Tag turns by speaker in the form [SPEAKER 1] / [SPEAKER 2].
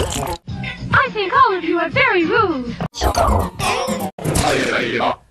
[SPEAKER 1] I think all of you are very rude.